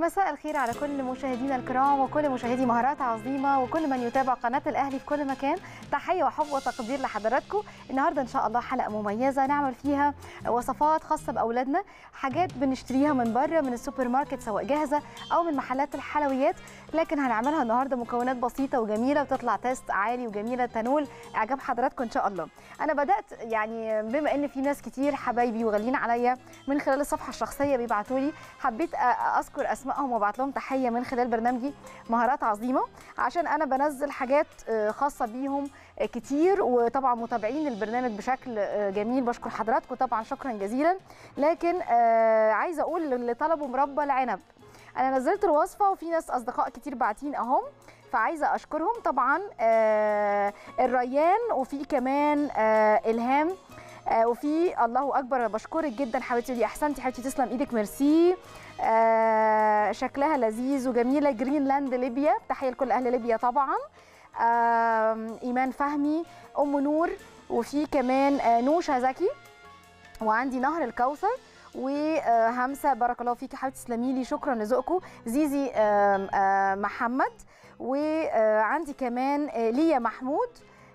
مساء الخير على كل مشاهدينا الكرام وكل مشاهدي مهارات عظيمة وكل من يتابع قناة الأهلي في كل مكان. تحية وحب وتقدير لحضراتكم. النهاردة إن شاء الله حلقة مميزة نعمل فيها وصفات خاصة بأولادنا، حاجات بنشتريها من بره من السوبر ماركت سواء جاهزة أو من محلات الحلويات، لكن هنعملها النهاردة مكونات بسيطة وجميلة وتطلع تيست عالي وجميلة تنول إعجاب حضراتكم إن شاء الله. أنا بدأت يعني بما إن في ناس كتير حبايبي وغاليين عليا من خلال الصفحة الشخصية بيبعتوا لي، حبيت أذكر أسمائهم وابعت لهم تحية من خلال برنامجي مهارات عظيمة، عشان أنا بنزل حاجات خاصة بيهم كتير، وطبعا متابعين البرنامج بشكل جميل. بشكر حضراتكم طبعا شكرا جزيلا. لكن عايزة أقول اللي طلبوا مربى العنب، أنا نزلت الوصفة وفي ناس أصدقاء كتير باعتين أهم، فعايزة أشكرهم طبعا. الريان وفي كمان إلهام وفي الله اكبر، بشكرك جدا حبيبتي دي، احسنتي حبيبتي، تسلم ايدك، ميرسي. شكلها لذيذ وجميله. جرينلاند ليبيا، تحيه لكل اهل ليبيا طبعا. ايمان فهمي، ام نور، وفي كمان نوشا زكي، وعندي نهر الكوثر وهمسه، بارك الله فيكي حبيبتي، تسلمي لي، شكرا لذوقكم. زيزي محمد، وعندي كمان ليا محمود.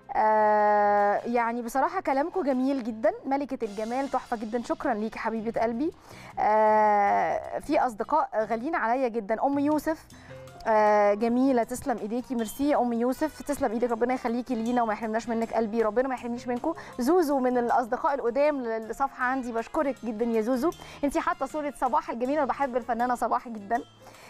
يعني بصراحة كلامكم جميل جدا، ملكة الجمال تحفة جدا، شكرا ليكي حبيبة قلبي. في أصدقاء غاليين عليا جدا. أم يوسف جميلة، تسلم إيديكي، ميرسي يا أم يوسف، تسلم إيدك، ربنا يخليكي لينا وما يحرمناش منك قلبي، ربنا ما يحرمنيش منكم. زوزو من الأصدقاء القدام للصفحة عندي، بشكرك جدا يا زوزو، أنتي حاطة صورة صباح الجميلة، أنا بحب الفنانة صباح جدا.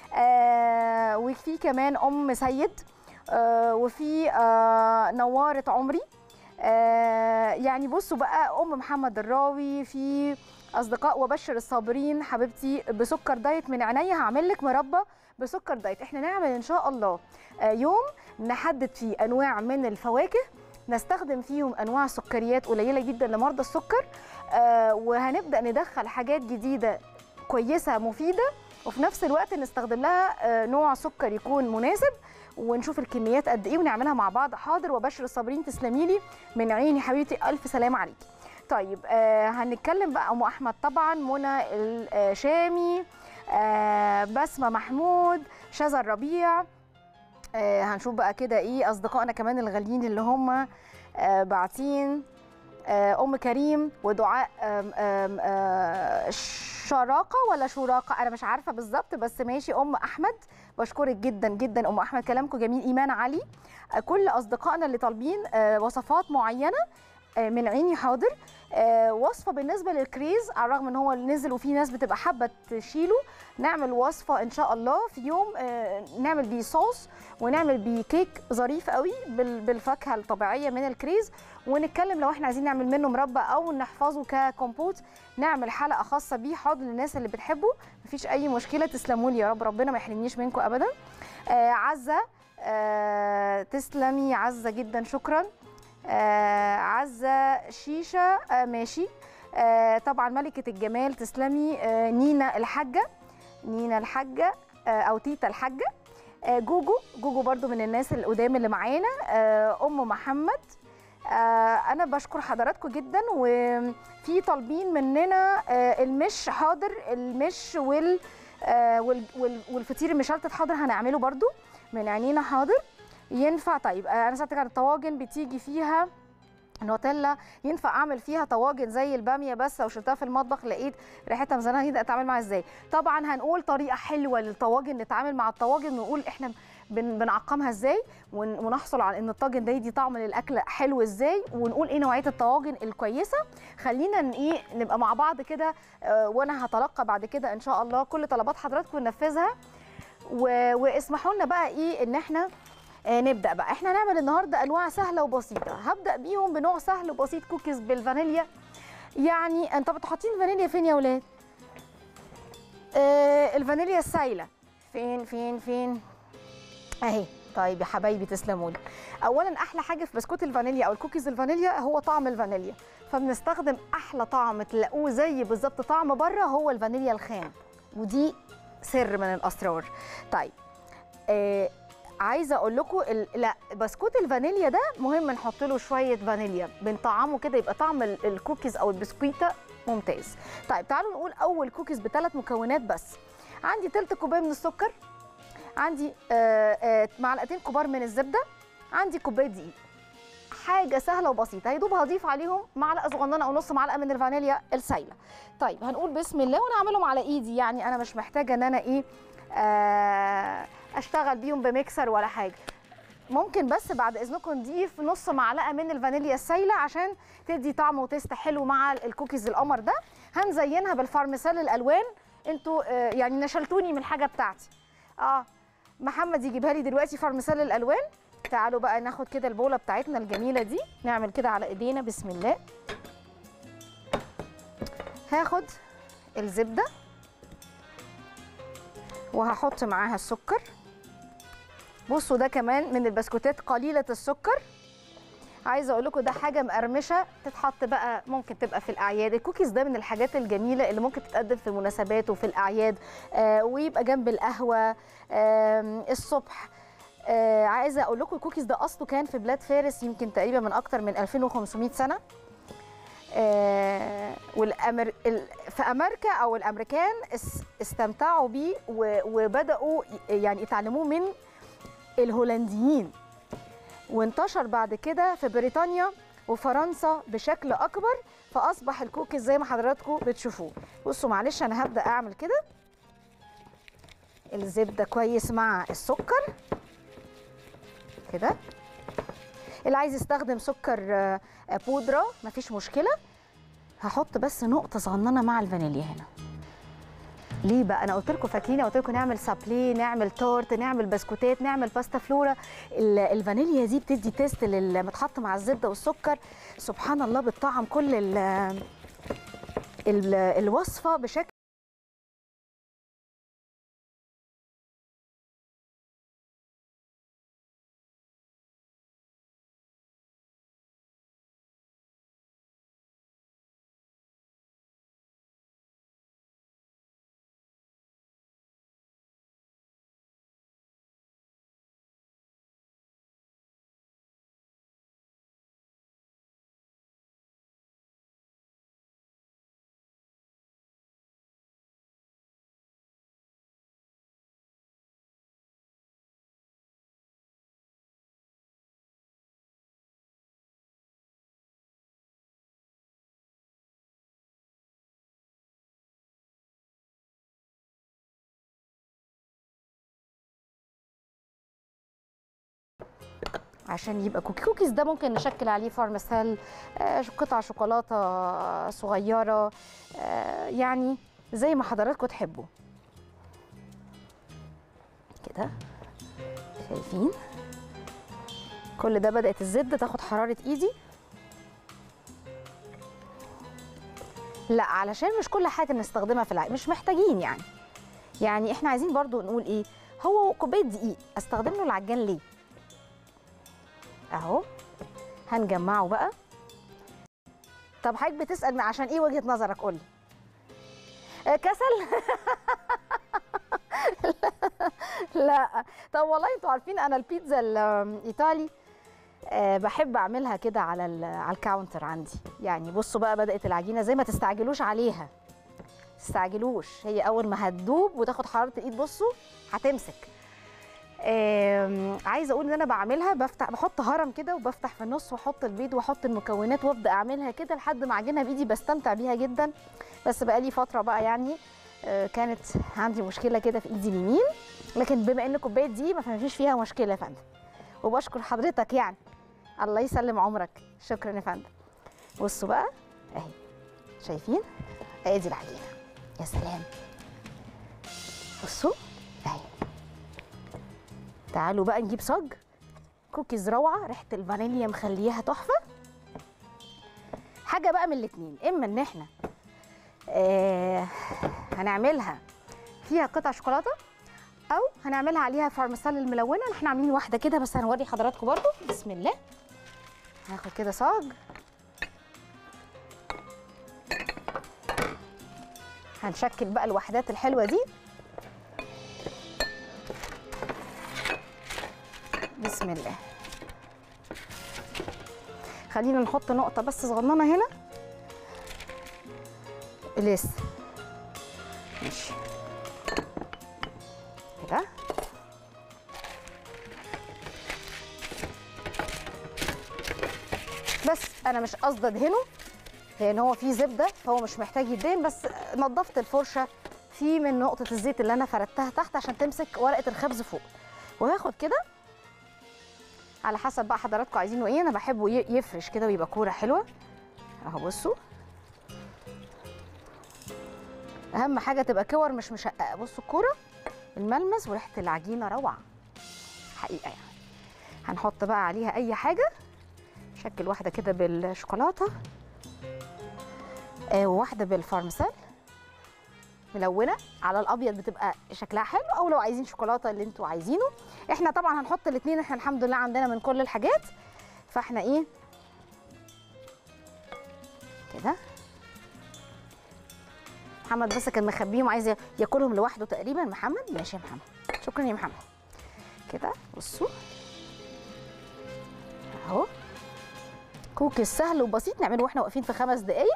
وفي كمان أم سيد، وفي نوارة عمري. يعني بصوا بقى أم محمد الراوي، في أصدقاء وبشر الصابرين حبيبتي بسكر دايت من عينيا، هعمل لك مربى بسكر دايت. احنا نعمل إن شاء الله يوم نحدد فيه أنواع من الفواكه نستخدم فيهم أنواع سكريات قليلة جدا لمرضى السكر، وهنبدأ ندخل حاجات جديدة كويسة مفيدة، وفي نفس الوقت نستخدم لها نوع سكر يكون مناسب، ونشوف الكميات قد ايه ونعملها مع بعض. حاضر وبشر الصابرين، تسلمي لي من عيني حبيبتي، الف سلام عليكي. طيب هنتكلم بقى ام احمد طبعا، منى الشامي، بسمه محمود، شذا الربيع. هنشوف بقى كده ايه اصدقائنا كمان الغاليين اللي هم باعتين. ام كريم ودعاء شراقه ولا شراقه، انا مش عارفه بالظبط بس ماشي. ام احمد بشكرك جدا جدا ام احمد، كلامكم جميل. ايمان علي، كل اصدقائنا اللي طالبين وصفات معينه من عيني حاضر. وصفه بالنسبه للكريز، على الرغم ان هو نزل وفي ناس بتبقى حابه تشيله، نعمل وصفه ان شاء الله في يوم نعمل بيه صوص ونعمل بيه كيك ظريف قوي بالفاكهه الطبيعيه من الكريز، ونتكلم لو احنا عايزين نعمل منه مربى او نحفظه ككومبوت نعمل حلقه خاصه بيه. حاضر للناس اللي بتحبه مفيش اي مشكله، تسلموا لي يا رب، ربنا ما يحرمنيش منكم ابدا. عزه، تسلمي عزه جدا، شكرا. عزه شيشه، ماشي. طبعا ملكه الجمال، تسلمي. نينا الحاجه، نينا الحاجه او تيتا الحاجه. جوجو برضو من الناس القدام اللي معانا. ام محمد، انا بشكر حضراتكم جدا. وفي طالبين مننا المش، حاضر المش والفطير المشلتت، حاضر هنعمله برضو من عينينا، حاضر ينفع. طيب انا سألتك عن الطواجن بتيجي فيها نوتيلا، ينفع اعمل فيها طواجن زي الباميه، بس لو شلتها في المطبخ لقيت ريحتها مزنه جدا اتعامل معاها ازاي؟ طبعا هنقول طريقه حلوه للطواجن، نتعامل مع الطواجن ونقول احنا بنعقمها ازاي، ونحصل على ان الطاجن ده يدي طعم للاكل حلو ازاي، ونقول ايه نوعيه الطواجن الكويسه. خلينا ايه نبقى مع بعض كده، وانا هتلقى بعد كده ان شاء الله كل طلبات حضراتكم ننفذها. واسمحوا لنا بقى ايه ان احنا نبدا بقى. احنا هنعمل النهارده انواع سهله وبسيطه، هبدا بيهم بنوع سهل وبسيط، كوكيز بالفانيليا. يعني انتوا حاطين الفانيليا فين يا ولاد؟ الفانيليا السايله فين اهي. طيب يا حبايبي تسلموا لي. اولا احلى حاجه في بسكوت الفانيليا او الكوكيز الفانيليا هو طعم الفانيليا، فبنستخدم احلى طعم تلاقوه زي بالظبط طعم بره هو الفانيليا الخام، ودي سر من الاسرار. طيب عايزه اقول لكم لا، بسكوت الفانيليا ده مهم نحط له شويه فانيليا بنطعمه كده يبقى طعم الكوكيز او البسكويته ممتاز. طيب تعالوا نقول اول كوكيز ب3 مكونات بس. عندي تلت كوبايه من السكر، عندي معلقتين كبار من الزبده، عندي كوبايه دقيق. حاجه سهله وبسيطه. هيدوب هضيف عليهم معلقه صغننه او نص معلقه من الفانيليا السايله. طيب هنقول بسم الله وانا هعملهم على ايدي، يعني انا مش محتاجه ان انا ايه اشتغل بيهم بميكسر ولا حاجه. ممكن بس بعد اذنكم نضيف نص معلقه من الفانيليا السايله عشان تدي طعم وتيست حلو مع الكوكيز القمر ده. هنزينها بالفارميسيل الالوان. انتوا يعني نشلتوني من الحاجه بتاعتي. محمد يجيبها لي دلوقتي فارميسيل الالوان. تعالوا بقى ناخد كده البوله بتاعتنا الجميله دي، نعمل كده على ايدينا بسم الله. هاخد الزبده وهحط معاها السكر. بصوا ده كمان من البسكوتات قليله السكر. عايزه اقول لكم ده حاجه مقرمشه تتحط بقى، ممكن تبقى في الاعياد. الكوكيز ده من الحاجات الجميله اللي ممكن تتقدم في المناسبات وفي الاعياد، ويبقى جنب القهوه الصبح. عايزه اقول لكم الكوكيز ده اصله كان في بلاد فارس يمكن تقريبا من اكتر من 2500 سنه. في امريكا او الامريكان استمتعوا بيه وبداوا يعني يتعلموه من الهولنديين، وانتشر بعد كده في بريطانيا وفرنسا بشكل اكبر، فاصبح الكوكيز زي ما حضراتكم بتشوفوه. بصوا معلش انا هبدا اعمل كده الزبده كويس مع السكر كده. اللي عايز يستخدم سكر بودره مفيش مشكله. هحط بس نقطه صغننه مع الفانيليا هنا. ليه بقى؟ انا قلت لكم فاكرين، قلت لكم نعمل سابليه، نعمل تورت، نعمل بسكوتات، نعمل باستا فلورا. الفانيليا دي بتدي تيست لما تحط مع الزبده والسكر سبحان الله بتطعم كل الوصفه بشكل. عشان يبقى كوكيز ده ممكن نشكل عليه فارميسيل، قطع شوكولاته صغيره، يعني زي ما حضراتكم تحبوا كده. شايفين كل ده بدأت الزبده تاخد حراره ايدي. لا علشان مش كل حاجه نستخدمها في العجين، مش محتاجين يعني احنا عايزين برضو نقول ايه، هو كوبايه دقيق استخدم له العجان ليه؟ اهو هنجمعه بقى. طب حضرتك بتسأل عشان ايه وجهة نظرك؟ قولي. كسل؟ لا. طب والله انتوا عارفين انا البيتزا الايطالي بحب اعملها كده على الكاونتر عندي. يعني بصوا بقى بدأت العجينه زي ما تستعجلوش عليها، تستعجلوش، هي اول ما هتدوب وتاخد حراره الايد بصوا هتمسك. عايزه اقول ان انا بعملها بحط هرم كده وبفتح في النص واحط البيض واحط المكونات وابدا اعملها كده لحد ما اعجنها بايدي. بستمتع بيها جدا. بس بقالي فتره بقى يعني كانت عندي مشكله كده في ايدي اليمين، لكن بما ان كوبايه دي ما فيش فيها مشكله يا فندم. وبشكر حضرتك يعني، الله يسلم عمرك. شكرا يا فندم. بصوا بقى اهي، شايفين؟ ادي العجينه. يا سلام. بصوا اهي. تعالوا بقى نجيب صاج كوكيز روعه، ريحه الفانيليا مخليها تحفه. حاجه بقى من الاثنين، اما ان احنا هنعملها فيها قطع شوكولاته او هنعملها عليها فارميسيل الملونه. احنا عاملين واحده كده بس هنوري حضراتكم برضو. بسم الله. هاخد كده صاج، هنشكل بقى الوحدات الحلوه دي. بسم الله. خلينا نحط نقطه بس صغننه هنا لسه. ماشي. انا مش قصدي ادهنه لان هو فيه زبده فهو مش محتاج يدهن، بس نظفت الفرشه فيه من نقطه الزيت اللي انا فردتها تحت عشان تمسك ورقه الخبز فوق. وهاخد كده على حسب بقى حضراتكم عايزينه ايه، انا بحبه يفرش كده ويبقى كوره حلوه اهو. بصوا اهم حاجه تبقى كور مش مشققه. بصوا الكوره، الملمس وريحه العجينه روعه حقيقه يعني. هنحط بقى عليها اي حاجه، شكل واحده كده بالشوكولاته وواحده بالفارمسان ملونه على الابيض بتبقى شكلها حلو، او لو عايزين شوكولاته اللي انتوا عايزينه. احنا طبعا هنحط الاثنين، احنا الحمد لله عندنا من كل الحاجات، فاحنا ايه كده. محمد بس كان مخبيهم عايز ياكلهم لوحده تقريبا. محمد ماشي يا محمد، شكرا يا محمد. كده بصوا اهو كوكيز سهل وبسيط نعمله واحنا واقفين في 5 دقايق.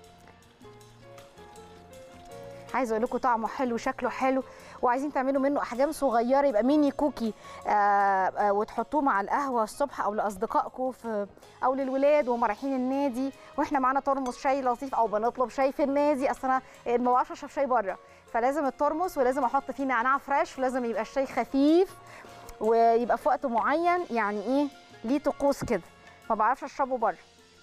عايزه اقول لكم طعمه حلو شكله حلو، وعايزين تعملوا منه احجام صغيره يبقى ميني كوكي وتحطوه مع القهوه الصبح او لاصدقائكم او للولاد وهم رايحين النادي، واحنا معانا ترمس شاي لطيف او بنطلب شاي في النادي. اصل انا ما بعرفش اشرب شاي بره، فلازم الترمس ولازم احط فيه نعناع فريش ولازم يبقى الشاي خفيف ويبقى في وقت معين، يعني ايه ليه طقوس كده، ما بعرفش اشربه بره.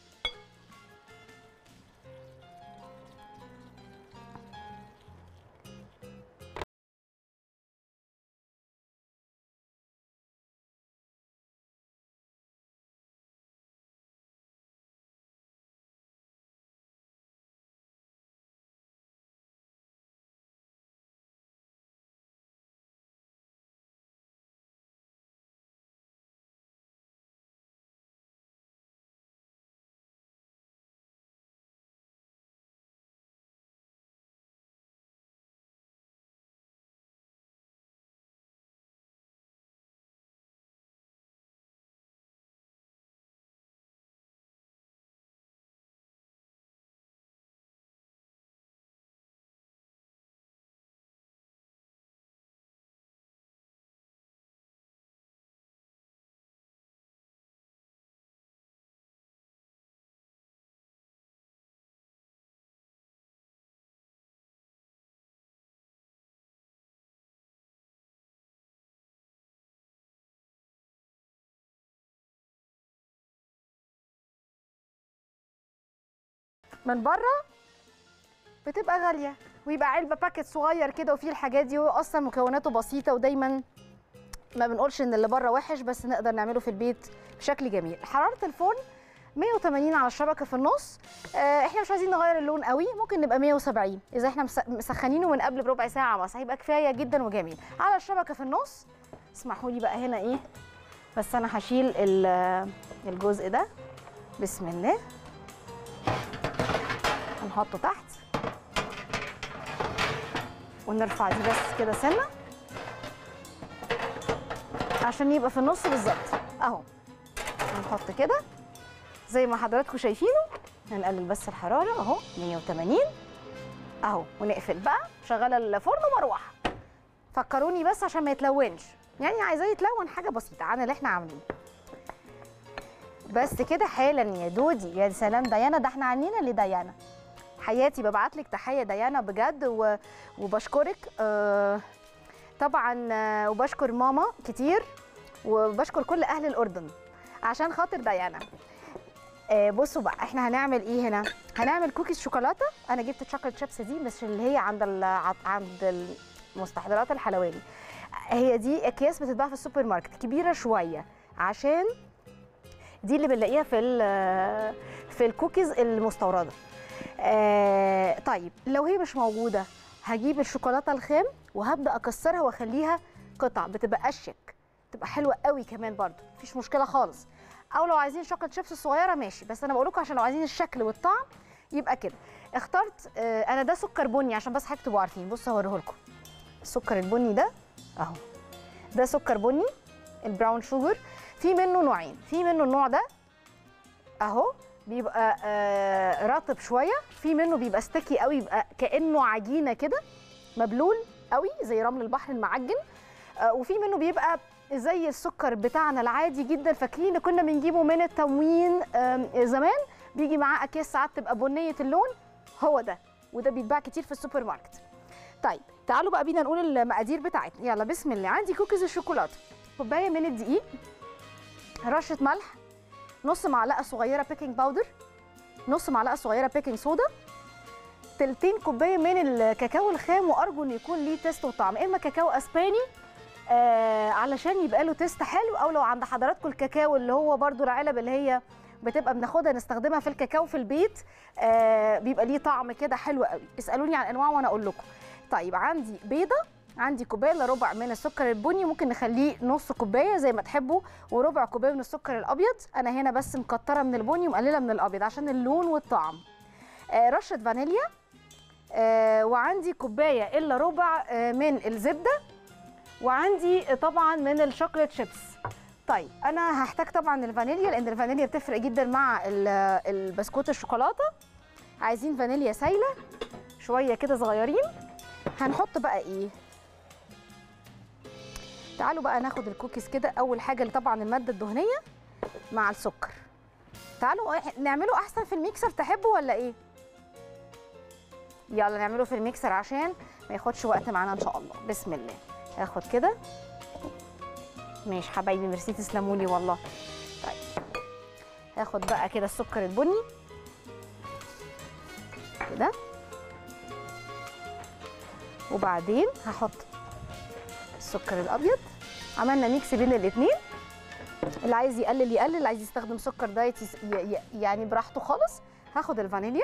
من بره بتبقى غاليه ويبقى علبه باكت صغير كده وفيه الحاجات دي، وهو اصلا مكوناته بسيطه، ودايما ما بنقولش ان اللي بره وحش بس نقدر نعمله في البيت بشكل جميل. حراره الفرن 180 على الشبكه في النص. احنا مش عايزين نغير اللون قوي، ممكن نبقى 170 اذا احنا مسخنينه من قبل بربع ساعه مثلا، هيبقى كفايه جدا وجميل. على الشبكه في النص. اسمحوا لي بقى هنا ايه، بس انا هشيل الجزء ده. بسم الله، هنحطه تحت ونرفع دي بس كده سنه عشان يبقى في النص بالظبط اهو. هنحط كده زي ما حضراتكم شايفينه. هنقلل بس الحراره اهو 180 اهو، ونقفل بقى شغاله الفرن ومروحه. فكروني بس عشان ما يتلونش، يعني عايزاه يتلون حاجه بسيطه عن اللي احنا عاملينه بس كده حالا. يا دودي يا سلام ديانا، ده احنا عنينا لديانا حياتي، ببعت لك تحيه ديانا بجد وبشكرك طبعا، وبشكر ماما كتير وبشكر كل اهل الاردن عشان خاطر ديانا. بصوا بقى احنا هنعمل ايه هنا. هنعمل كوكيز شوكولاته. انا جبت الشوكولاته شيبس دي مش اللي هي عند المستحضرات الحلواني، هي دي اكياس بتتباع في السوبر ماركت كبيره شويه، عشان دي اللي بنلاقيها في الكوكيز المستورده. طيب لو هي مش موجوده هجيب الشوكولاته الخام وهبدا اكسرها واخليها قطع، بتبقى اشيك، تبقى حلوه قوي كمان برده، مفيش مشكله خالص. او لو عايزين شوكولاته شيبس صغيره ماشي، بس انا بقول لكم عشان لو عايزين الشكل والطعم يبقى كده. اخترت انا ده سكر بني عشان بس حضرتك تبقوا عارفين. بصوا هوريه لكم السكر البني ده اهو، ده سكر بني البراون شوجر. في منه نوعين، في منه النوع ده اهو بيبقى رطب شويه، في منه بيبقى ستيكي قوي، يبقى كانه عجينه كده مبلول قوي زي رمل البحر المعجن، وفي منه بيبقى زي السكر بتاعنا العادي جدا، فاكرين اللي كنا بنجيبه من التموين زمان بيجي معاه اكياس ساعات تبقى بنيه اللون، هو ده، وده بيتباع كتير في السوبر ماركت. طيب تعالوا بقى بينا نقول المقادير بتاعتنا، يلا بسم الله. عندي كوكيز الشوكولاته، كوبايه من الدقيق، رشه ملح، نص معلقه صغيره بيكنج باودر، نص معلقه صغيره بيكنج صودا، تلتين كوبايه من الكاكاو الخام، وارجو ان يكون ليه تيست وطعم، اما كاكاو اسباني علشان يبقى له تيست حلو، او لو عند حضراتكم الكاكاو اللي هو برده العلب اللي هي بتبقى بناخدها نستخدمها في الكاكاو في البيت، بيبقى ليه طعم كده حلو قوي. اسالوني عن انواع وانا اقول لكم. طيب عندي بيضه، عندي كوبايه الا ربع من السكر البني، ممكن نخليه نص كوبايه زي ما تحبوا، وربع كوبايه من السكر الابيض. انا هنا بس مكتره من البني ومقلله من الابيض عشان اللون والطعم. رشه فانيليا، وعندي كوبايه الا ربع من الزبده، وعندي طبعا من الشوكليت شيبس. طيب انا هحتاج طبعا الفانيليا لان الفانيليا بتفرق جدا مع البسكوت الشوكولاته. عايزين فانيليا سايله شويه كده صغيرين. هنحط بقى ايه، تعالوا بقى ناخد الكوكيز كده. اول حاجه اللي طبعا الماده الدهنيه مع السكر، تعالوا نعمله احسن في الميكسر، تحبوا ولا ايه؟ يلا نعمله في الميكسر عشان ما ياخدش وقت معانا ان شاء الله. بسم الله. هاخد كده، ماشي حبايبي، ميرسي تسلمولي والله. طيب هاخد بقى كده السكر البني كده، وبعدين هحط السكر الابيض. عملنا ميكس بين الاثنين، اللي عايز يقلل يقلل، اللي عايز يستخدم سكر دايت يعني براحته خالص. هاخد الفانيليا،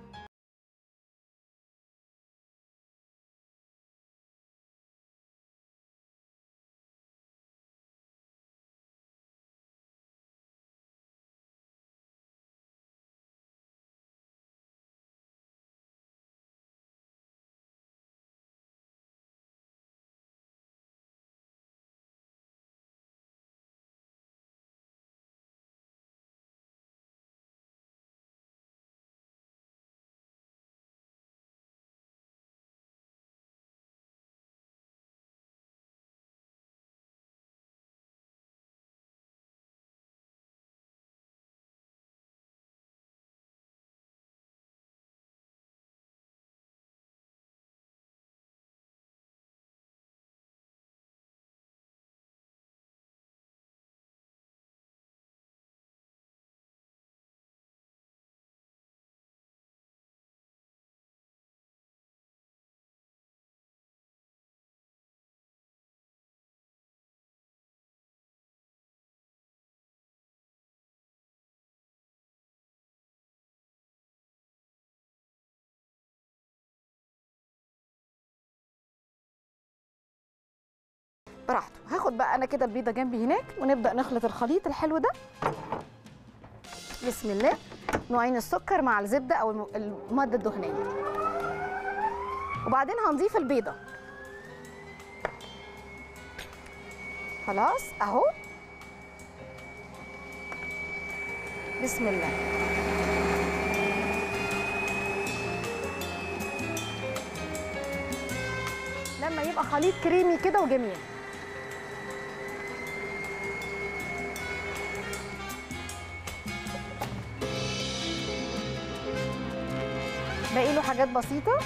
براحته. هاخد بقى انا كده البيضه جنبي هناك، ونبدا نخلط الخليط الحلو ده. بسم الله. نوعين السكر مع الزبده او الماده الدهنيه، وبعدين هنضيف البيضه. خلاص اهو، بسم الله. لما يبقى خليط كريمي كده وجميل. باقي له حاجات بسيطه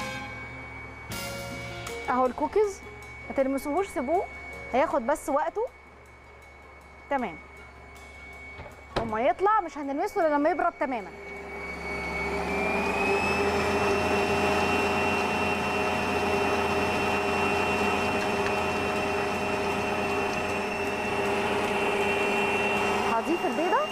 اهو. الكوكيز ما تلمسوهوش، سيبوه هياخد بس وقته. تمام، وما يطلع مش هنلمسه الا لما يبرد تماما. هضيف البيضه،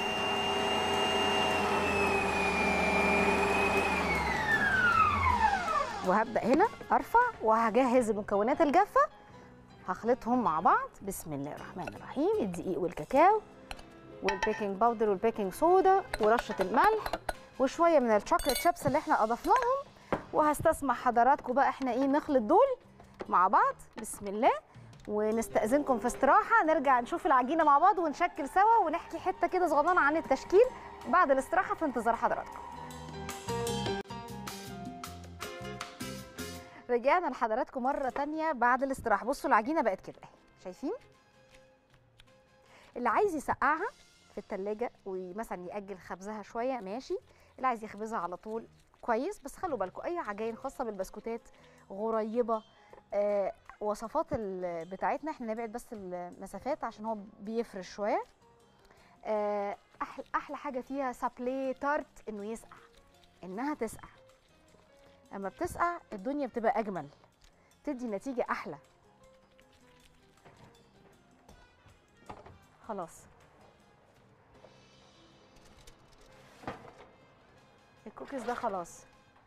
وهبدأ هنا ارفع، وهجهز المكونات الجافة هخلطهم مع بعض. بسم الله الرحمن الرحيم. الدقيق والكاكاو والبيكنج باودر والبيكنج صودا ورشة الملح وشوية من الشوكليت شيبس اللي احنا اضفناهم، وهستسمح حضراتكم بقى احنا ايه نخلط دول مع بعض. بسم الله. ونستأذنكم في استراحة، نرجع نشوف العجينة مع بعض ونشكل سوا ونحكي حتة كده صغننة عن التشكيل بعد الاستراحة، في انتظار حضراتكم. رجعنا لحضراتكم مرة تانية بعد الاستراحة. بصوا العجينة بقت كده اهي، شايفين؟ اللي عايز يسقعها في التلاجة ومثلا يأجل خبزها شويه ماشي، اللي عايز يخبزها على طول كويس. بس خلوا بالكم اي عجائن خاصه بالبسكوتات غريبه، وصفات بتاعتنا احنا نبعد بس المسافات عشان هو بيفرش شويه. احلى حاجه فيها سابلي تارت انه يسقع، انها تسقع. اما بتسقع الدنيا بتبقى اجمل، تدي نتيجه احلى. خلاص الكوكيز ده خلاص.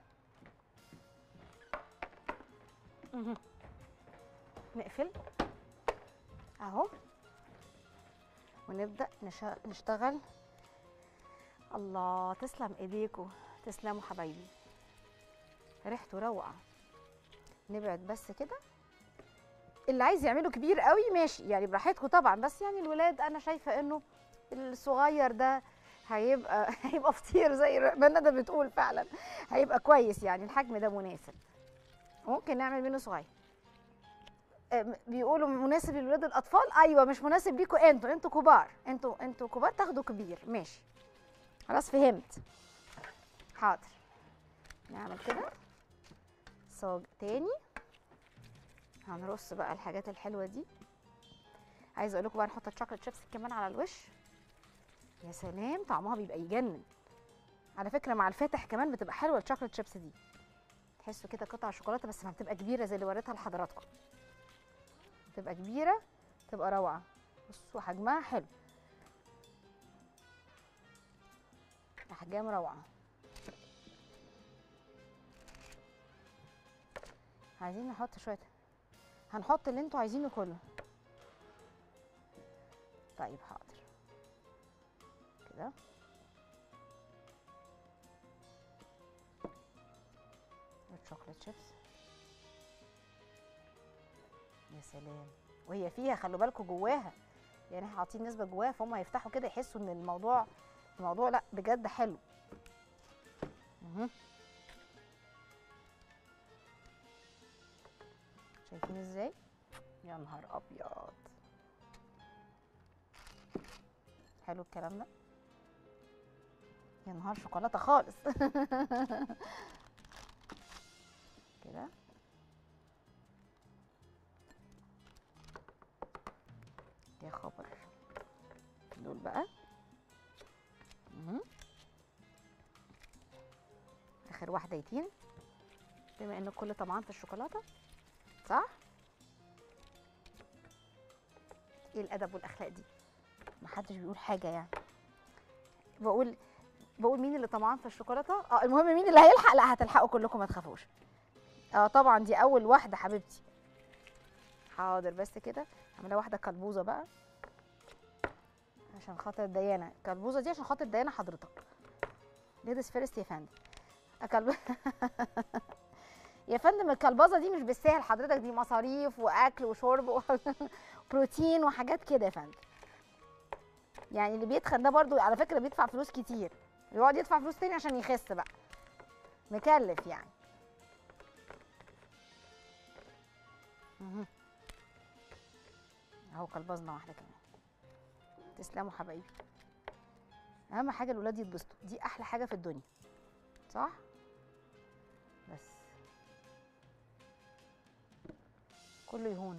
نقفل اهو ونبدأ نشتغل. الله، تسلم ايديكم، تسلموا حبايبي، ريحته روعه. نبعد بس كده. اللي عايز يعمله كبير قوي ماشي يعني براحتكم طبعا، بس يعني الولاد انا شايفه انه الصغير ده هيبقى فطير زي ما ندى بتقول، فعلا هيبقى كويس يعني، الحجم ده مناسب، ممكن نعمل منه صغير. بيقولوا مناسب للولاد الاطفال، ايوه مش مناسب ليكم انتوا كبار، انتوا كبار تاخدوا كبير ماشي. خلاص فهمت. حاضر، نعمل كده صاج تاني. هنرص بقى الحاجات الحلوه دي. عايزه اقول لكم بقى نحط الشوكليت شيبس كمان على الوش، يا سلام طعمها بيبقى يجنن. على فكره مع الفاتح كمان بتبقى حلوه الشوكليت شيبس دي، تحسوا كده قطع شوكولاته بس ما بتبقى كبيره زي اللي وريتها لحضراتكم، تبقى كبيره تبقى روعه. بصوا حجمها حلو، احجام روعه. عايزين نحط شويه، هنحط اللي انتوا عايزينه كله. طيب حاضر كده. الشوكليت شيبس يا سلام، وهي فيها خلوا بالكم جواها، يعني احنا حاطين نسبه جواها، فهم هيفتحوا كده يحسوا ان الموضوع لا بجد حلو. شايفين ازاي؟ يا نهار ابيض، حلو الكلام ده، يا نهار شوكولاته خالص. كده يا خبر، دول بقى اخر واحده يتين، بما ان الكل طبعا في الشوكولاته صح. ايه الادب والاخلاق دي؟ محدش بيقول حاجه يعني. بقول مين اللي طمعان في الشوكولاته. المهم مين اللي هيلحق. لا هتلحقوا كلكم ما تخافوش. طبعا دي اول واحده حبيبتي. حاضر بس كده اعملها واحده كلبوزه بقى عشان خاطر ديانا. الكلبوزه دي عشان خاطر ديانا حضرتك. ليديز فيرست يا فندم. يا فندم الكلبازه دي مش بالسهل حضرتك، دي مصاريف واكل وشرب وبروتين وحاجات كده يا فندم. يعني اللي بيتخن ده برضو على فكره بيدفع فلوس كتير، يقعد يدفع فلوس تاني عشان يخس بقى، مكلف يعني. اهو كلبازنا واحده كمان. تسلموا حبايبي. اهم حاجه الولاد يتبسطوا، دي احلى حاجه في الدنيا صح. بس كله يهون.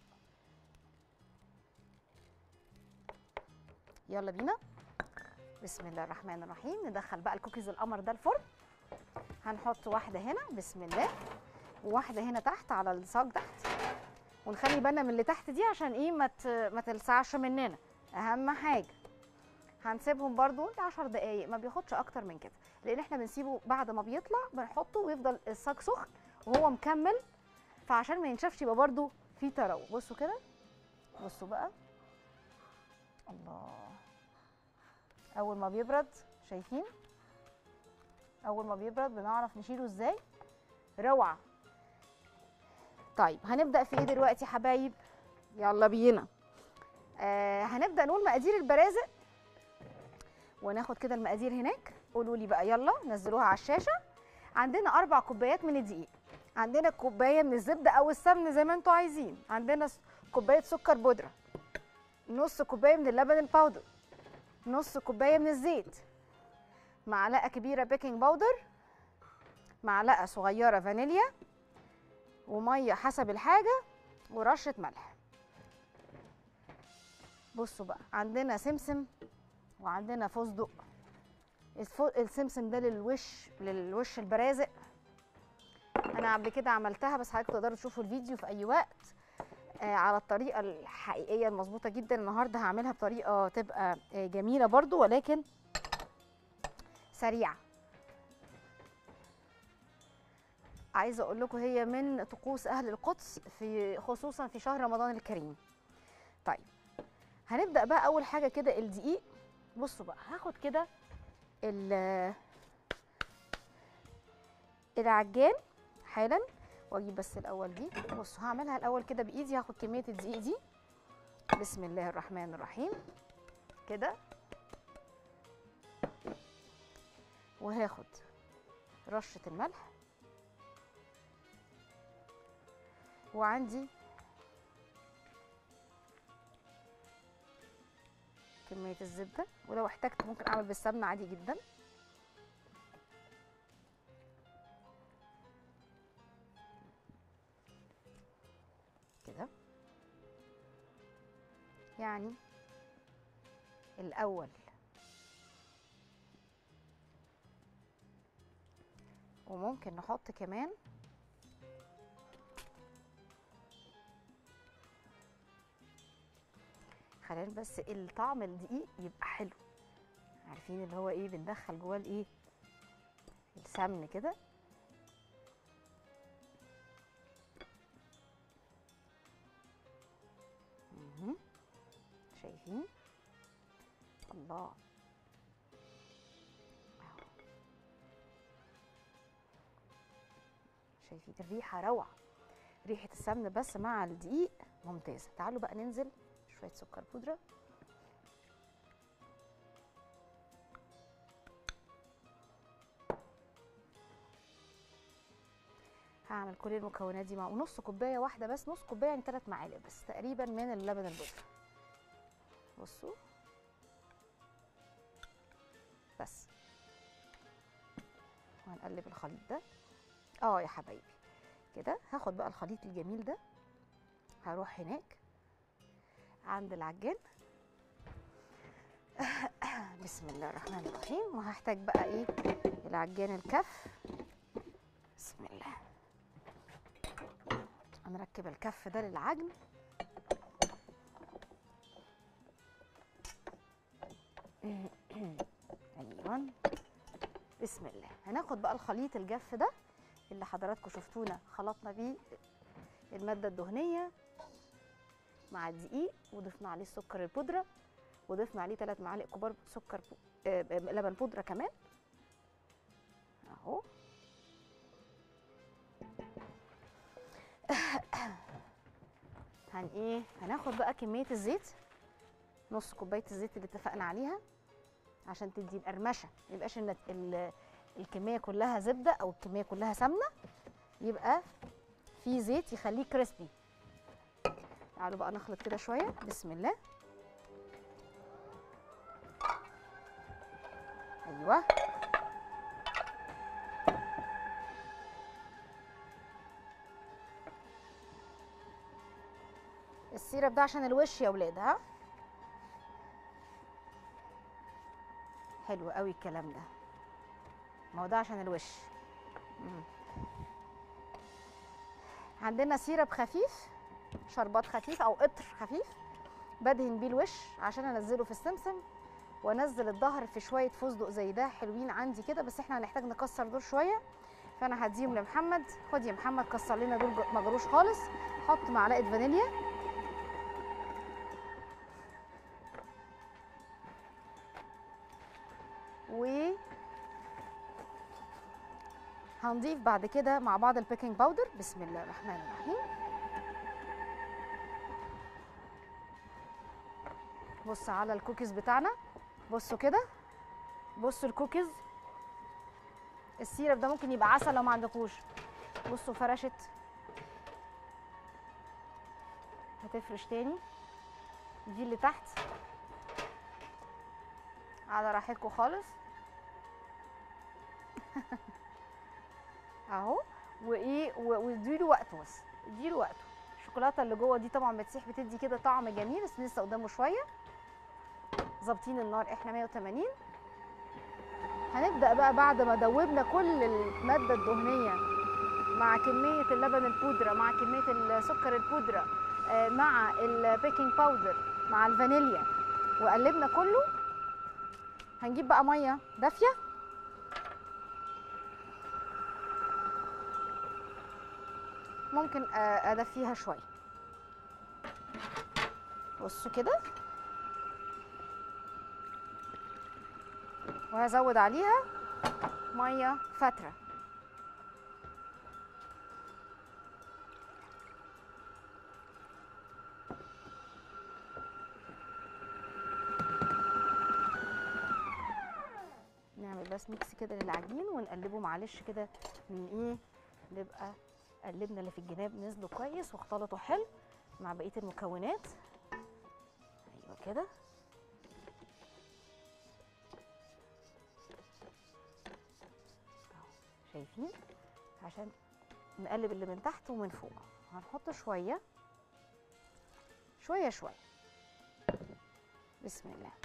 يلا بينا، بسم الله الرحمن الرحيم. ندخل بقى الكوكيز القمر ده الفرن. هنحط واحده هنا بسم الله، وواحده هنا تحت على الصاج تحت، ونخلي بالنا من اللي تحت دي عشان ايه ما تلسعش مننا، اهم حاجه. هنسيبهم برضو ل 10 دقايق، ما بياخدش اكتر من كده، لان احنا بنسيبه بعد ما بيطلع بنحطه ويفضل الصاج سخن وهو مكمل، فعشان ما ينشفش يبقى برضو في تروق. بصوا كده، بصوا بقى، الله. اول ما بيبرد شايفين، اول ما بيبرد بنعرف نشيله ازاي، روعه. طيب هنبدا في ايه دلوقتي يا حبايب؟ يلا بينا. هنبدا نقول مقادير البرازق، وناخد كده المقادير هناك. قولوا لي بقى، يلا نزلوها على الشاشه. عندنا 4 كوبايات من الدقيق، عندنا كوبايه من الزبده او السمن زي ما انتوا عايزين، عندنا كوبايه سكر بودره، نص كوبايه من اللبن الباودر، نص كوبايه من الزيت، معلقه كبيره بيكنج باودر، معلقه صغيره فانيليا، وميه حسب الحاجه، ورشه ملح. بصوا بقى، عندنا سمسم وعندنا فستق. السمسم ده للوش البرازق. انا قبل كده عملتها، بس حضرتك تقدروا تشوفوا الفيديو في اي وقت على الطريقه الحقيقيه المظبوطه جدا. النهارده هعملها بطريقه تبقى جميله برضو، ولكن سريعه. عايزه اقول لكم هي من طقوس اهل القدس، خصوصا في شهر رمضان الكريم. طيب هنبدا بقى. اول حاجه كده الدقيق. بصوا بقى، هاخد كده العجان حالا، واجيب بس الاول دي. بصوا هعملها الاول كده بايدي. هاخد كميه الدقيق دي، بسم الله الرحمن الرحيم كده، وهاخد رشه الملح، وعندي كميه الزبده، ولو احتجت ممكن اعمل بالسمنه عادي جدا. كده يعني الاول وممكن نحط كمان خلينا بس الطعم الدقيق يبقى حلو. عارفين اللي هو ايه، بندخل جواه الايه، السمن كده. شايفين؟ الله، شايفين الريحه روعه، ريحه السمن بس مع الدقيق ممتازه. تعالوا بقى ننزل شويه سكر بودره. هعمل كل المكونات دي مع ونص كوبايه واحده بس، نص كوبايه يعني 3 معالق بس تقريبا من اللبن البودره. بصوا بس، وهنقلب الخليط ده. يا حبايبي كده. هاخد بقى الخليط الجميل ده، هروح هناك عند العجان. بسم الله الرحمن الرحيم. وهحتاج بقى ايه، العجان الكف. بسم الله. هنركب الكف ده للعجن. ايوه، بسم الله. هناخد بقى الخليط الجاف ده اللي حضراتكم شفتونا خلطنا بيه الماده الدهنيه مع الدقيق، وضفنا عليه السكر البودره، وضفنا عليه 3 معالق كبار سكر لبن بودره كمان اهو. هناخد بقى كميه الزيت، نص كوبايه الزيت اللي اتفقنا عليها، عشان تدي القرمشه. ما يبقاش الكميه كلها زبده او الكميه كلها سمنه، يبقى في زيت يخليه كريسبي. تعالوا بقى نخلط كده شويه. بسم الله. ايوه، السيرب ده عشان الوش يا ولاد. ها، حلو قوي الكلام ده. ما هو ده عشان الوش. عندنا سيرب خفيف، شربات خفيف او قطر خفيف، بدهن بيه الوش عشان انزله في السمسم، وانزل الظهر في شويه فستق زي ده حلوين عندي كده. بس احنا هنحتاج نكسر دول شويه، فانا هديهم لمحمد. خد يا محمد كسر لنا دول مجروش خالص. حط معلقه فانيليا، و هنضيف بعد كده مع بعض البيكنج باودر. بسم الله الرحمن الرحيم. بص على الكوكيز بتاعنا، بصوا كده، بصوا الكوكيز. السيرب ده ممكن يبقى عسل لو ما عندكوش. بصوا فرشت، هتفرش تاني. دي اللي تحت على راحتكم خالص. اهو. وايه واديله وقته، بس اديله وقته. الشوكولاته اللي جوه دي طبعا بتسيح، بتدي كده طعم جميل، بس لسه قدامه شويه. ظابطين النار احنا 180. هنبدا بقى بعد ما دوبنا كل الماده الدهنيه مع كميه اللبن البودره مع كميه السكر البودره مع البيكنج باودر مع الفانيليا، وقلبنا كله. هنجيب بقى ميه دافيه، ممكن ادفيها شويه. بصوا كده، وهزود عليها ميه فتره. نعمل بس ميكس كده للعجين ونقلبه معلش كده، من ايه، نبقى قلبنا اللي في الجناب نزلوا كويس واختلطوا حلو مع بقيه المكونات. ايوه كده. شايفين؟ عشان نقلب اللي من تحت ومن فوق. هنحط شويه شويه شويه. بسم الله.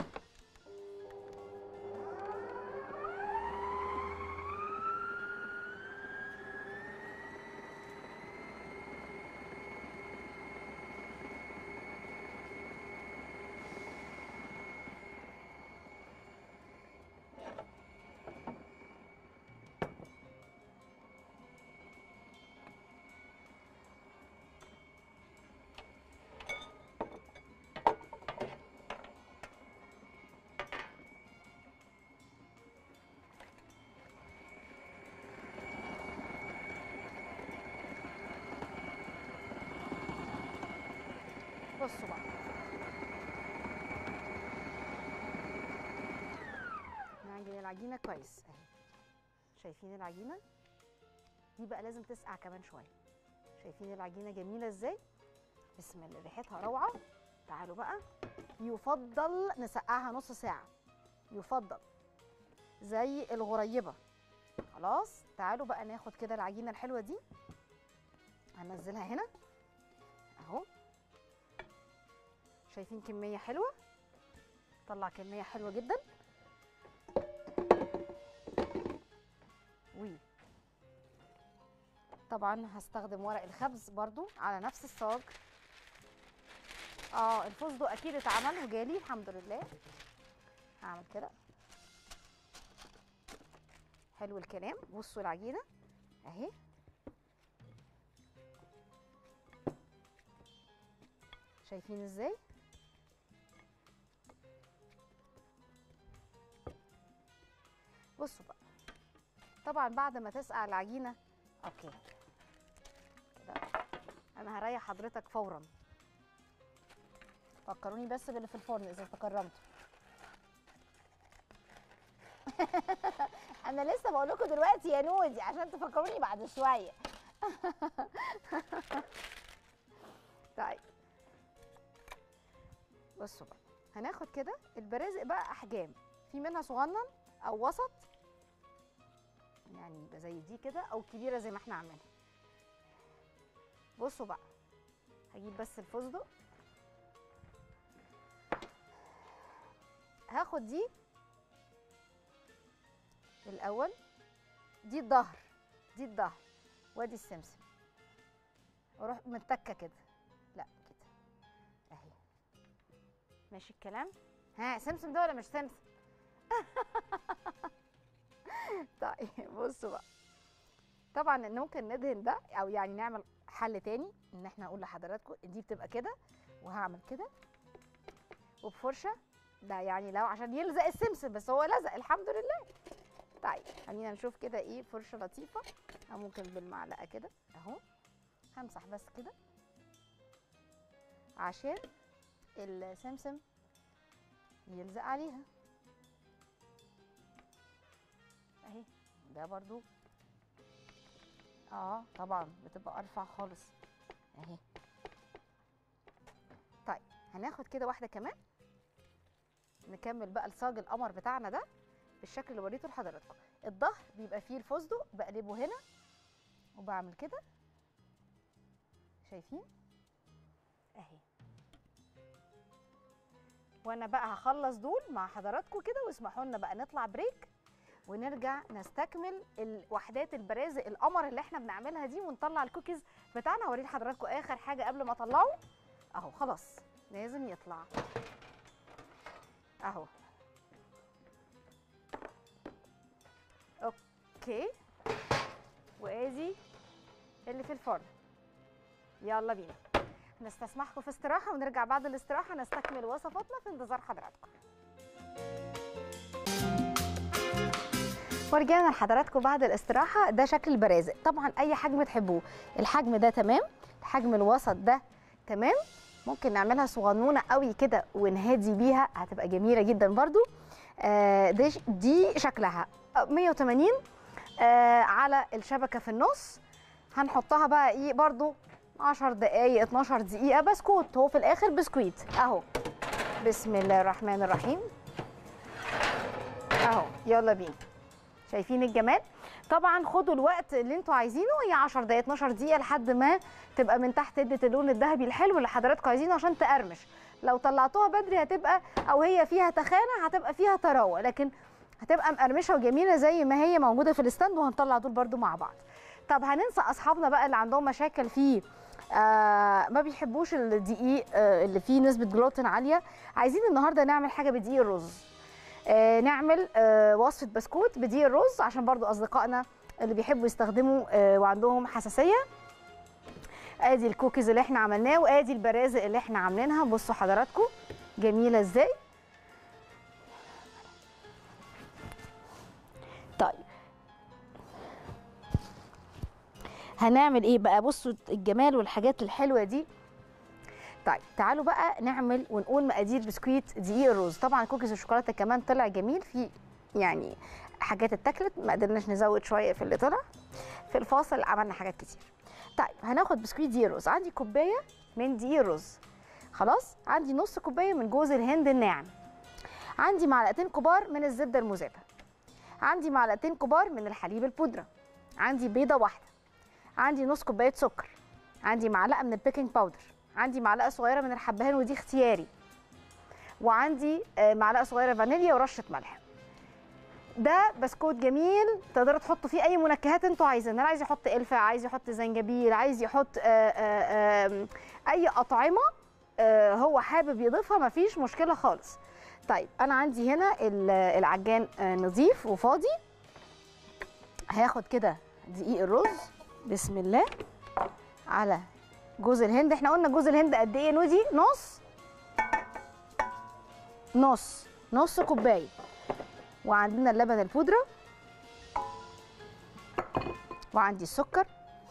بصوا بقى، نعجن العجينه كويس اهي. شايفين العجينه دي بقى لازم تسقع كمان شويه. شايفين العجينه جميله ازاي؟ بسم الله، ريحتها روعه. تعالوا بقى، يفضل نسقعها نص ساعه، يفضل زي الغريبه. خلاص، تعالوا بقى ناخد كده العجينه الحلوه دي، هنزلها هنا اهو. شايفين كميه حلوه؟ طلع كميه حلوه جدا. طبعا هستخدم ورق الخبز برضو على نفس الصاج. الفستق اكيد اتعمل وجالي الحمد لله. هعمل كده. حلو الكلام. بصوا العجينه اهي، شايفين ازاي؟ بصوا بقى، طبعا بعد ما تسقع العجينه اوكي كده، انا هريح حضرتك فورا. فكروني بس باللي في الفرن اذا تكرمتوا. انا لسه بقول لكم دلوقتي يا نودي عشان تفكروني بعد شويه. طيب بصوا بقى، هناخد كده البرازق بقى احجام، في منها صغنن او وسط، يعني يبقى زي دي كده، او كبيره زي ما احنا عاملينها. بصوا بقى، هجيب بس الفستق، هاخد دي الاول، دي الظهر، دي الظهر، وادي السمسم، واروح متكه كده، لا كده اهي. ماشي الكلام؟ ها، سمسم ده ولا مش سمسم؟ طيب بصوا بقى، طبعا ان ممكن ندهن ده، او يعني نعمل حل تاني، ان احنا نقول لحضراتكم دي بتبقى كده، وهعمل كده وبفرشه، ده يعني لو عشان يلزق السمسم، بس هو لزق الحمد لله. طيب خلينا نشوف كده ايه فرشه لطيفه، او ممكن بالمعلقه كده اهو، همسح بس كده عشان السمسم يلزق عليها اهي. ده برضو طبعا بتبقى ارفع خالص اهي. طيب هناخد كده واحده كمان نكمل بقى الصاج القمر بتاعنا ده بالشكل اللي وريته لحضراتكم. الظهر بيبقى فيه الفستق، بقلبه هنا وبعمل كده، شايفين اهي. وانا بقى هخلص دول مع حضراتكم كده، واسمحوا لنا بقى نطلع بريك ونرجع نستكمل الوحدات البرازق القمر اللي احنا بنعملها دي، ونطلع الكوكيز بتاعنا. هوري لحضراتكم اخر حاجه قبل ما اطلعه اهو، خلاص لازم يطلع اهو. اوكي، وادي اللي في الفرن. يلا بينا نستسمحكم في استراحه، ونرجع بعد الاستراحه نستكمل وصفاتنا في انتظار حضراتكم. ورجعنا لحضراتكم بعد الاستراحه. ده شكل البرازق، طبعا اي حجم تحبوه. الحجم ده تمام، الحجم الوسط ده تمام، ممكن نعملها صغنونه قوي كده ونهدي بيها، هتبقى جميله جدا برضو. دي شكلها 180 على الشبكه في النص. هنحطها بقى ايه برضو 10 دقايق 12 دقيقه. بسكوت، هو في الاخر بسكويت اهو. بسم الله الرحمن الرحيم اهو، يلا بينا. شايفين الجمال؟ طبعا خدوا الوقت اللي انتوا عايزينه، هي 10 دقايق 12 دقيقه لحد ما تبقى من تحت ادت اللون الذهبي الحلو اللي حضراتكم عايزينه عشان تقرمش. لو طلعتوها بدري هتبقى، او هي فيها تخانه، هتبقى فيها طراوه، لكن هتبقى مقرمشه وجميله زي ما هي موجوده في الستاند. وهنطلع دول برده مع بعض. طب هننسى اصحابنا بقى اللي عندهم مشاكل فيه ما بيحبوش الدقيق اللي فيه نسبه جلوتين عاليه. عايزين النهارده نعمل حاجه بدقيق الرز. نعمل وصفه بسكوت بدقيق الرز عشان برضو اصدقائنا اللي بيحبوا يستخدموا وعندهم حساسيه. ادي الكوكيز اللي احنا عملناه، وادي البرازق اللي احنا عاملينها. بصوا حضراتكم جميله ازاي. طيب هنعمل ايه بقى؟ بصوا الجمال والحاجات الحلوه دي. طيب تعالوا بقى نعمل ونقول مقادير بسكويت دقيق الرز. طبعا كوكيز الشوكولاته كمان طلع جميل، في يعني حاجات اتاكلت ما قدرناش نزود شويه في اللي طلع. في الفاصل عملنا حاجات كتير. طيب هناخد بسكويت دقيق الرز. عندي كوبايه من دقيق الرز، خلاص. عندي نص كوبايه من جوز الهند الناعم. عندي معلقتين كبار من الزبده المذابه. عندي معلقتين كبار من الحليب البودره. عندي بيضه واحده. عندي نص كوبايه سكر. عندي معلقه من البيكنج باودر. عندي معلقه صغيره من الحبهان ودي اختياري. وعندي معلقه صغيره فانيليا ورشه ملح. ده بسكوت جميل تقدروا تحطوا فيه اي منكهات انتوا عايزينها. اللي عايز يحط قرفه، عايز يحط زنجبيل، عايز يحط اي اطعمه هو حابب يضيفها، مفيش مشكله خالص. طيب انا عندي هنا العجان نظيف وفاضي. هاخد كده دقيق الرز بسم الله على جوز الهند. احنا قلنا جوز الهند قد ايه نودي؟ نص كوبايه. وعندنا اللبن البودره، وعندي السكر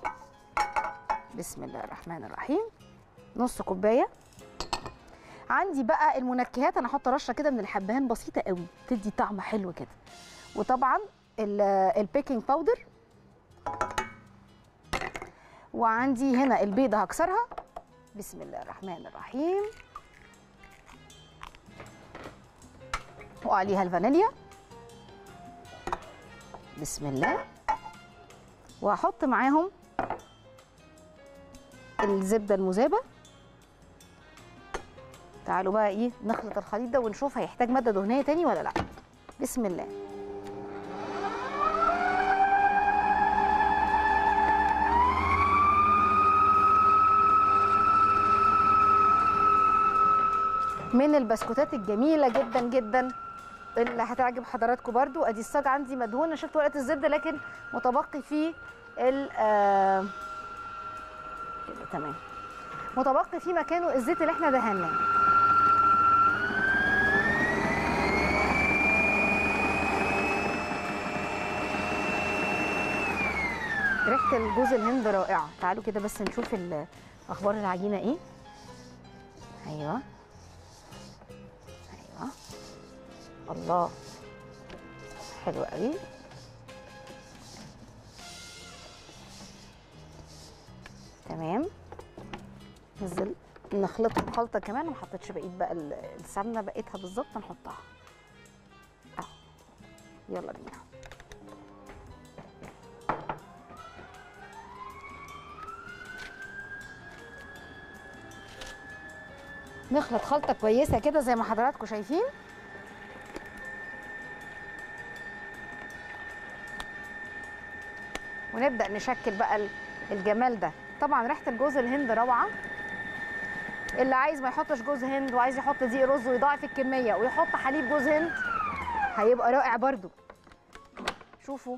بسم الله الرحمن الرحيم نص كوبايه. عندي بقى المنكهات، انا هحط رشه كده من الحبهان بسيطه قوي تدي طعم حلو كده. وطبعا البيكنج باودر. وعندي هنا البيضه هكسرها بسم الله الرحمن الرحيم، وعليها الفانيليا بسم الله. وهحط معاهم الزبده المذابه. تعالوا بقى ايه نخلط الخليط ده ونشوف هيحتاج ماده دهنيه تاني ولا لا. بسم الله. من البسكوتات الجميله جدا جدا اللي هتعجب حضراتكم برضو. ادي الصاج عندي مدهون، شلت ورقه الزبده لكن متبقي فيه كده تمام، متبقي فيه مكانه الزيت اللي احنا دهناه. ريحه الجوز الهند رائعه. تعالوا كده بس نشوف اخبار العجينه ايه. ايوه الله حلو قوي. تمام، نزل نخلطهم خلطه كمان. ما حطيتش بقيه بقى السمنه، بقيتها بالظبط نحطها اهو. يلا بينا. نخلط خلطه كويسه كده زي ما حضراتكم شايفين. ونبدا نشكل بقى الجمال ده. طبعا ريحه الجوز الهند روعه. اللي عايز ما يحطش جوز هند وعايز يحط دقيق رز ويضاعف الكميه ويحط حليب جوز هند هيبقى رائع برضو. شوفوا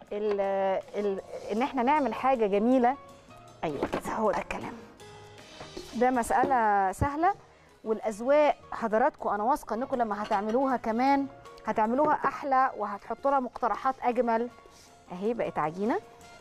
ان احنا نعمل حاجه جميله. ايوه كده، هو ده الكلام. ده مساله سهله، والاذواق حضراتكم انا واثقه انكم لما هتعملوها كمان هتعملوها احلى وهتحطوا لها مقترحات اجمل. اهي بقت عجينه.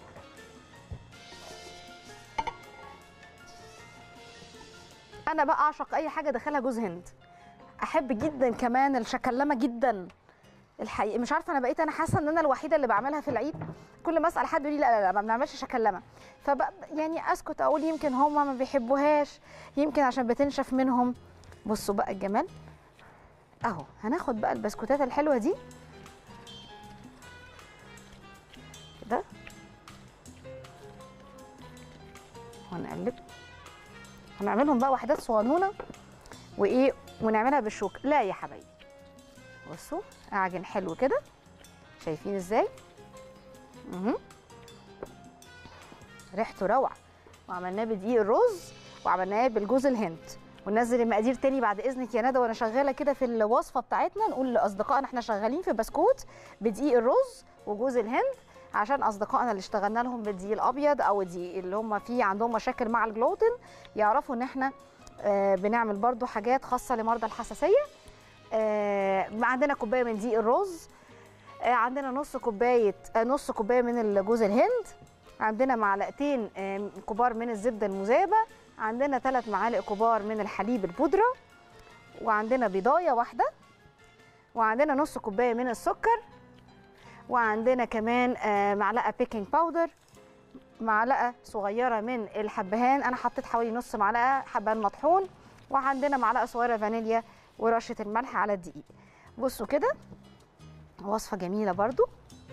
انا بقى اعشق اي حاجه داخلها جوز هند. احب جدا كمان الشكلمه جدا الحقيقه. مش عارفه، انا بقيت انا حاسه ان انا الوحيده اللي بعملها في العيد. كل ما اسال حد يقول لي لا لا لا ما بنعملش شكلمه، يعني اسكت اقول يمكن هم ما بيحبوهاش، يمكن عشان بتنشف منهم. بصوا بقى الجمال اهو. هناخد بقى البسكوتات الحلوه دي كده ونقلب. هنعملهم بقى وحدات صغنونه وايه، ونعملها بالشوكه. لا يا حبايبي، بصوا اعجن حلو كده. شايفين ازاي؟ ريحته روعه. وعملناه بدقيق الرز وعملناه بالجوز الهند. وننزل المقادير تاني بعد اذنك يا ندى وانا شغاله كده في الوصفه بتاعتنا. نقول لاصدقائنا احنا شغالين في بسكوت بدقيق الرز وجوز الهند، عشان اصدقائنا اللي اشتغلنا لهم بالدقيق الابيض او الدقيق اللي هم فيه عندهم مشاكل مع الجلوتين يعرفوا ان احنا بنعمل برضو حاجات خاصه لمرضى الحساسيه. عندنا كوبايه من دقيق الرز، عندنا نص كوبايه من الجوز الهند، عندنا معلقتين كبار من الزبده المذابه، عندنا 3 معالق كبار من الحليب البودره، وعندنا بيضايه واحده، وعندنا نص كوبايه من السكر، وعندنا كمان معلقه بيكنج باودر، معلقه صغيره من الحبهان. انا حطيت حوالي نص معلقه حبهان مطحون، وعندنا معلقه صغيره فانيليا ورشه الملح على الدقيق. بصوا كده وصفه جميله برضو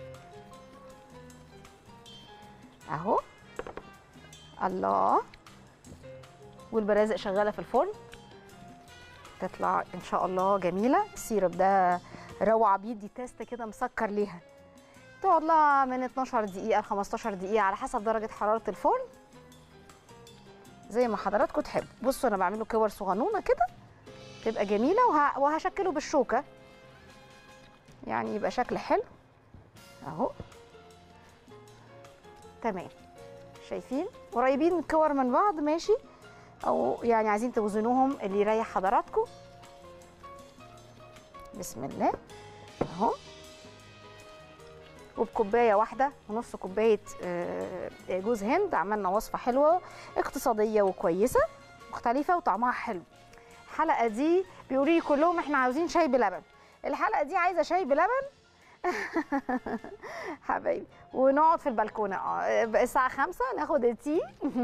اهو. الله. والبرازق شغاله في الفرن تطلع ان شاء الله جميله. السيرب ده روعه، بيدي تيست كده مسكر ليها. تقعد لها من 12 دقيقه ل 15 دقيقه على حسب درجه حراره الفرن زي ما حضراتكم تحبوا. بصوا انا بعمله كور صغنونه كده تبقى جميله، وهشكله بالشوكه يعني يبقى شكل حلو اهو. تمام. شايفين قريبين الكور من بعض ماشي، او يعني عايزين توزنوهم اللي يريح حضراتكم. بسم الله اهو. وبكوبايه واحده ونص كوبايه جوز هند عملنا وصفه حلوه اقتصاديه وكويسه مختلفه وطعمها حلو. الحلقه دي بيقولوا لي كلهم احنا عاوزين شاي بلبن. الحلقه دي عايزه شاي بلبن حبايبي، ونقعد في البلكونه الساعه 5 ناخد التي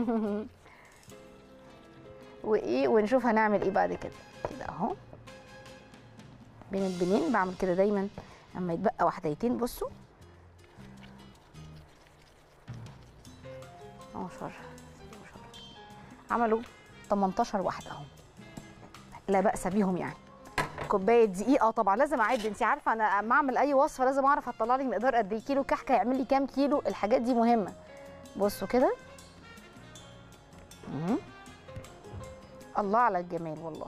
وايه ونشوف هنعمل ايه بعد كده. كده اهو بين البنين بعمل كده دايما اما يتبقى وحديتين. بصوا 12 عملوا 18 واحده اهو، لا باس بيهم يعني. كوبايه دقيق طبعا لازم اعد. انت عارفه انا اما اعمل اي وصفه لازم اعرف اطلع لي مقدار قد ايه. كيلو كحكه يعمل لي كام كيلو، الحاجات دي مهمه. بصوا كده الله على الجمال والله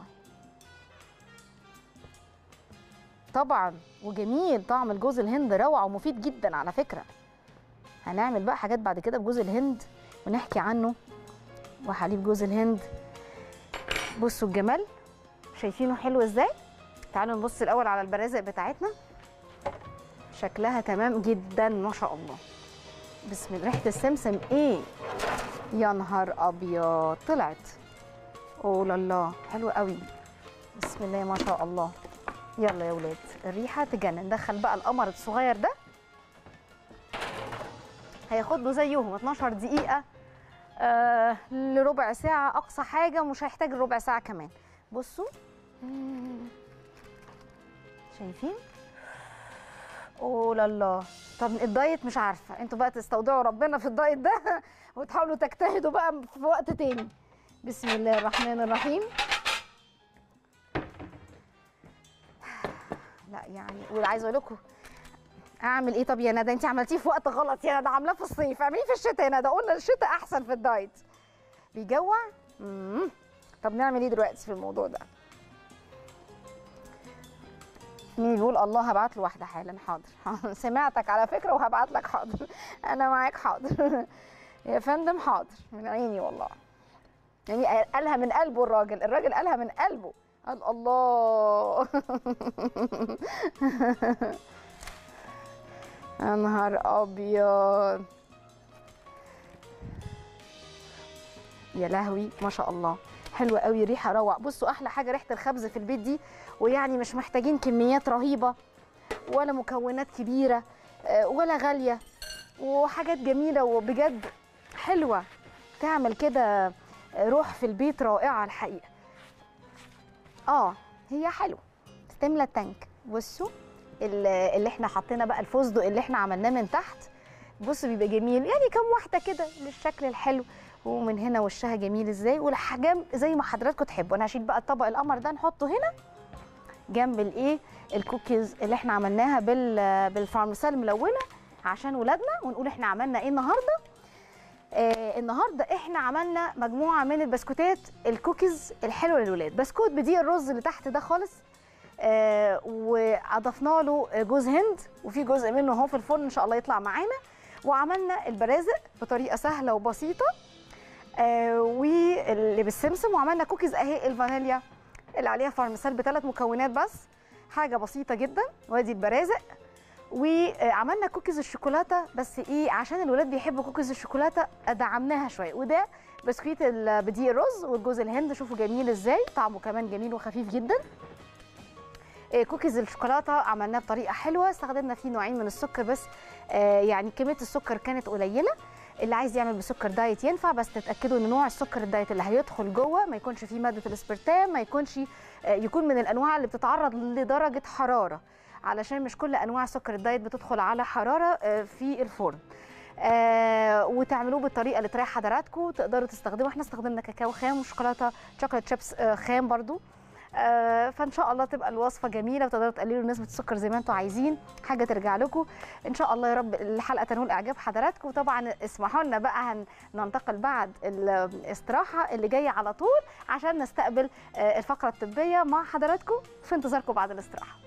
طبعا. وجميل طعم الجوز الهند روعه ومفيد جدا على فكره. هنعمل بقى حاجات بعد كده بجوز الهند ونحكي عنه وحليب جوز الهند. بصوا الجمال شايفينه حلو ازاي. تعالوا نبص الاول على البرازق بتاعتنا. شكلها تمام جدا ما شاء الله. بسم الله. ريحه السمسم ايه يا نهار ابيض طلعت. اوه الله حلو قوي. بسم الله ما شاء الله. يلا يا ولاد الريحه تجنن. ندخل بقى القمر الصغير ده هياخد له زيهم 12 دقيقه لربع ساعه اقصى حاجه، مش هيحتاج ربع ساعه كمان. بصوا شايفين؟ اوه لا لا. طب الدايت مش عارفه، انتوا بقى تستودعوا ربنا في الدايت ده وتحاولوا تجتهدوا بقى في وقت تاني. بسم الله الرحمن الرحيم. لا يعني، وعايزه اقول لكم اعمل ايه؟ طب يا ندى انت عملتيه في وقت غلط يا ندى، عاملاه في الصيف، اعمليه في الشتاء يا ندى، قلنا الشتاء احسن في الدايت. بيجوع. طب نعمل ايه دلوقتي في الموضوع ده؟ مين بيقول الله؟ هبعت له واحده حالا. حاضر سمعتك على فكره وهبعت لك. حاضر انا معاك. حاضر يا فندم. حاضر من عيني والله. يعني قالها من قلبه الراجل قالها من قلبه. قال الله. يا نهار ابيض يا لهوي ما شاء الله. حلوه قوي، ريحه روعه. بصوا احلى حاجه ريحه الخبز في البيت دي، ويعني مش محتاجين كميات رهيبه ولا مكونات كبيره ولا غاليه، وحاجات جميله وبجد حلوه تعمل كده روح في البيت رائعه الحقيقه. هي حلوه تملى التانك. بصوا اللي احنا حطينا بقى الفستق اللي احنا عملناه من تحت، بصوا بيبقى جميل يعني كام واحده كده بالشكل الحلو، ومن هنا وشها جميل ازاي، والاحجام زي ما حضراتكم تحبوا. انا هشيل بقى الطبق القمر ده نحطه هنا جنب الايه الكوكيز اللي احنا عملناها بالفارمسال الملونه عشان ولادنا، ونقول احنا عملنا ايه النهارده. النهارده احنا عملنا مجموعه من البسكوتات الكوكيز الحلوه للولاد. بسكوت بدقيق الرز اللي تحت ده خالص، واضفنا له جوز هند، وفي جزء منه اهو في الفرن ان شاء الله يطلع معانا. وعملنا البرازق بطريقه سهله وبسيطه، واللي بالسمسم. وعملنا كوكيز اهي الفانيليا اللي عليها فارمسال ب3 مكونات بس، حاجه بسيطه جدا. وادي البرازق. وعملنا كوكيز الشوكولاته، بس ايه عشان الولاد بيحبوا كوكيز الشوكولاته دعمناها شويه. وده بسكويت بدقيق الرز والجوز الهند، شوفوا جميل ازاي، طعمه كمان جميل وخفيف جدا. كوكيز الشوكولاته عملناه بطريقه حلوه، استخدمنا فيه نوعين من السكر بس، يعني كميه السكر كانت قليله. اللي عايز يعمل بسكر دايت ينفع، بس تتاكدوا ان نوع السكر الدايت اللي هيدخل جوه ما يكونش فيه ماده الاسبرتام، ما يكونش يكون من الانواع اللي بتتعرض لدرجه حراره، علشان مش كل انواع سكر الدايت بتدخل على حراره في الفرن. وتعملوه بالطريقه اللي تريح حضراتكم. تقدروا تستخدموا، احنا استخدمنا كاكاو خام وشوكولاته شوكولاته شيبس خام برضو. فان شاء الله تبقى الوصفه جميله، وتقدروا تقللوا نسبه السكر زي ما انتم عايزين، حاجه ترجع لكم ان شاء الله. يا رب الحلقه تنول اعجاب حضراتكم. وطبعا اسمحوا لنا بقى ننتقل بعد الاستراحه اللي جايه على طول عشان نستقبل الفقره الطبيه مع حضراتكم، في انتظاركم بعد الاستراحه.